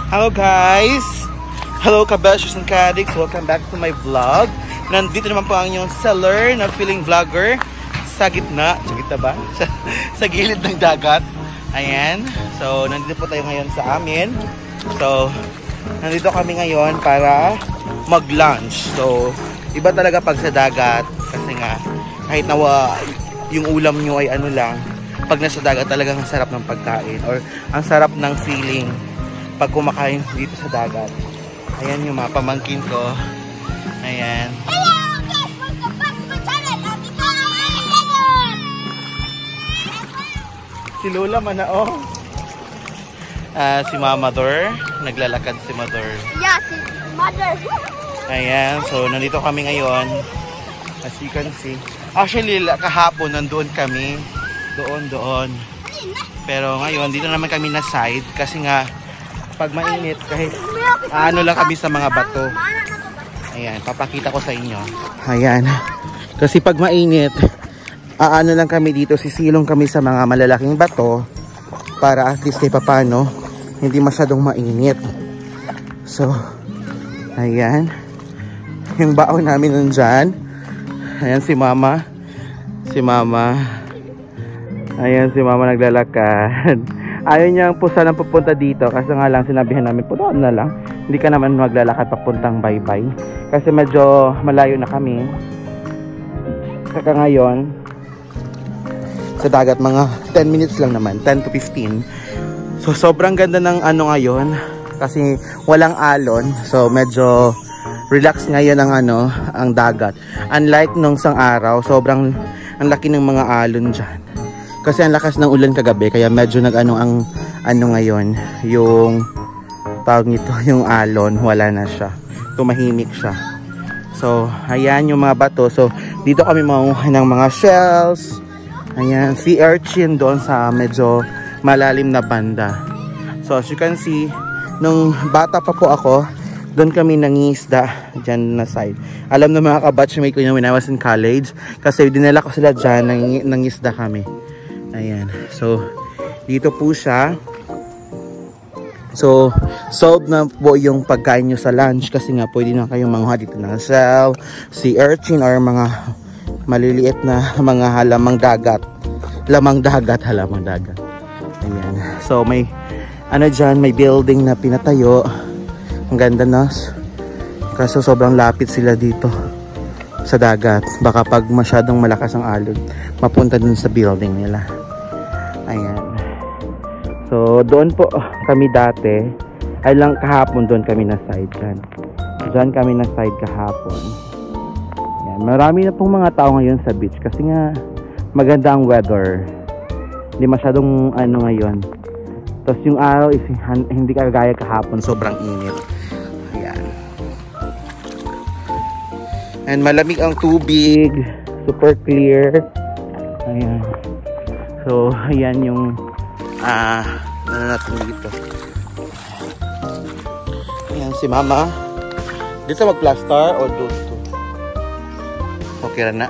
Hello guys! Hello kabeshers and kadiks! Welcome back to my vlog. Nandito naman po ang inyong seller na feeling vlogger sa gitna ba? Sa gilid ng dagat. Ayan. So, nandito po tayo ngayon sa amin. So, nandito kami ngayon para mag-lunch. So, iba talaga pag sa dagat. Kasi nga, kahit nawa yung ulam nyo ay ano lang, pag nasa dagat talagang ang sarap ng pagkain. Or ang sarap ng feeling pag kumakain dito sa dagat. Ayan yung mga pamangkin ko. Ayan. Hello guys! Welcome back to my channel! Ito ang Leon! Si Lola manao. Si Mama Dor. Naglalakad si Mother. Yeah, si Mother. Ayan. So, nandito kami ngayon. As you can see. Actually, kahapon nandoon kami. Doon. Pero ngayon, dito naman kami na side. Kasi nga, pag mainit, kahit ano lang kami sa mga bato. Ayan, papakita ko sa inyo. Ayan. Kasi pag mainit, ano lang kami dito, sisilong kami sa mga malalaking bato para at least kahit papano, hindi masyadong mainit. So, ayan. Yung baon namin nandyan. Ayan si Mama. Ayan si Mama naglalakad. Ayaw niyang po sanang pupunta dito kasi nga lang sinabihan namin po doon na lang. Hindi ka naman maglalakad papuntang baybay. Kasi medyo malayo na kami. Saka ngayon, sa dagat mga 10 minutes lang naman. 10 to 15. So sobrang ganda ng ano ngayon. Kasi walang alon. So medyo relax ngayon ang dagat. Unlike nung sang araw, sobrang ang laki ng mga alon dyan. Kasi ang lakas ng ulan kagabi, kaya medyo ang ngayon, yung tawag nito, yung alon, wala na siya. Tumahimik siya. So, ayan yung mga bato. So, dito kami manguha ng mga shells. Ayan, sea urchin doon sa medyo malalim na banda. So, as you can see, nung bata pa po ako, doon kami nangisda dyan na side. Alam na mga kabatchmate ko yun when I was in college. Kasi dinala ko sila dyan, nangisda kami. Ayan. So, dito po siya. So, solved na po yung pagkain nyo sa lunch. Kasi nga, pwede na kayong manguha dito ng shell, sea urchin, or mga maliliit na mga halamang dagat. Halamang dagat. Ayan. So, may dyan, may building na pinatayo. Ang ganda na. Kaso sobrang lapit sila dito sa dagat. Baka pag masyadong malakas ang alon, mapunta dun sa building nila. Ayan. So, doon po kami dati. Ay lang kahapon doon kami na side dyan. Dyan kami na side kahapon. Ayan. Marami na pong mga tao ngayon sa beach. Kasi nga, maganda ang weather. Hindi masyadong ngayon. Tapos yung araw is hindi kagaya kahapon. Sobrang init. Ayan. And malamig ang tubig. Super clear. Ayan. So, ayan yung ano natin dito. Ayan si Mama. Dito mag-plaster o dito? Okay na.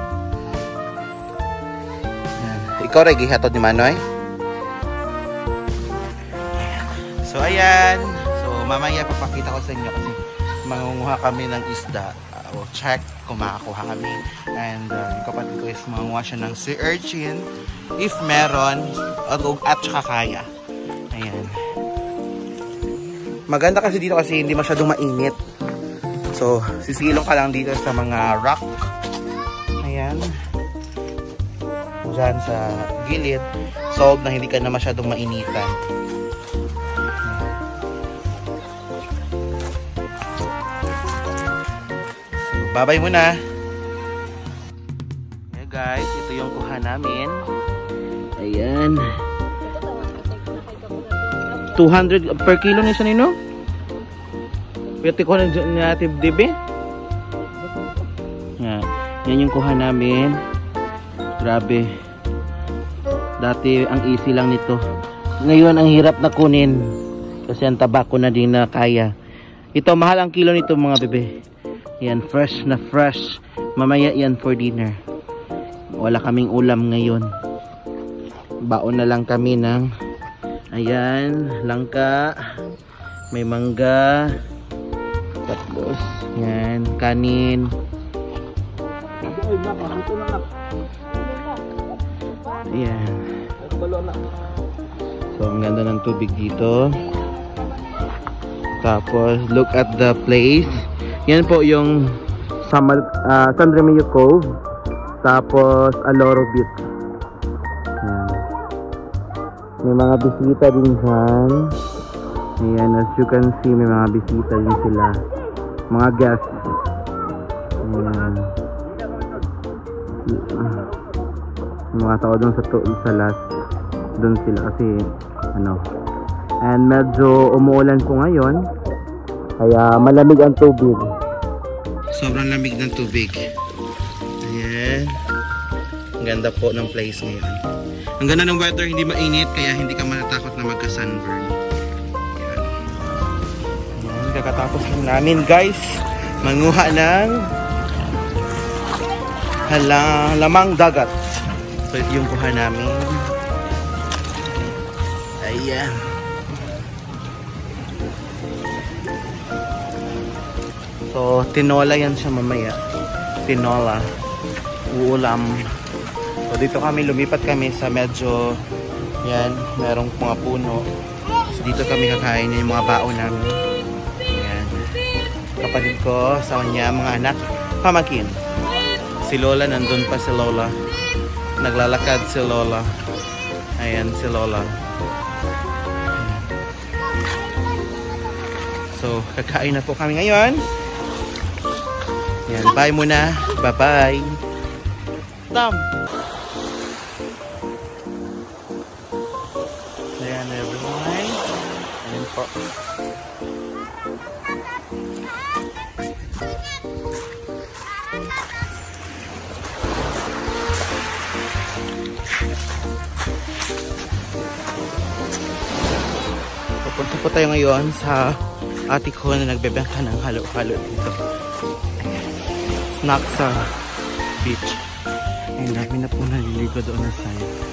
Ayan. Ikaw rin, gihatod ni Manoy? So, ayan. So, mamaya papakita ko sa inyo kasi mangunguha kami ng isda. We'll check kung makakuha kami. And yung kapatid ko is mangunguha siya ng sea urchin. If meron, at saka kaya. Ayan. Maganda kasi dito kasi hindi masyadong mainit. So, sisilong ka lang dito sa mga rock. Ayan. Diyan sa gilid. Solved na hindi ka na masyadong mainitan. Babay muna. Okay guys, ito yung kuha namin. Ayan. 200 per kilo na isa nino? Pwede ko na natin dibe? Yan yung kuha namin. Grabe. Dati ang easy lang nito. Ngayon ang hirap na kunin. Kasi ang tabako na din na kaya. Ito mahal ang kilo nito mga bebe. Yan, fresh na fresh. Mamaya yan for dinner. Wala kaming ulam ngayon. Baon na lang kami ng ayan, langka, May mangga. Tapos, yan, kanin. Yan. So, ang ganda ng tubig dito. Tapos, look at the place. Yan po yung San Remilio Cove. Tapos, Aloro Beach. Yan. May mga bisita din dyan. Ayan, as you can see, may mga bisita din sila. Mga guests. Ayan. Mga tao doon sa last. Doon sila kasi, ano. And medyo umuulan po ngayon. Kaya malamig ang tubig. Sobrang lamig ng tubig. Ayan. Ang ganda po ng place ngayon. Ang ganda ng weather, hindi mainit, kaya hindi ka matatakot na magka-sunburn. Ayan. Ayan, kakatapos lang namin guys. Manguha ng lamang dagat. So ito yung kuha namin. Ayan. So, tinola yan siya mamaya. Tinola. Uulam. So, dito lumipat kami sa medyo, yan, merong mga puno. So, dito kami kakain yung mga baon namin. Ayan. Kapatid ko, sa kanya, mga anak, pamangkin. Si Lola, nandun pa si Lola. Naglalakad si Lola. Ayan, si Lola. So, kakain na po kami ngayon. Yan, bye muna. Bye-bye. Tom! Ayan, everyone. Ayan po. Pupunta po tayo ngayon sa ate ko na nagbebenta ng halo-halo dito. Snack sa beach. Ayun, dami na po naliligo doon na side.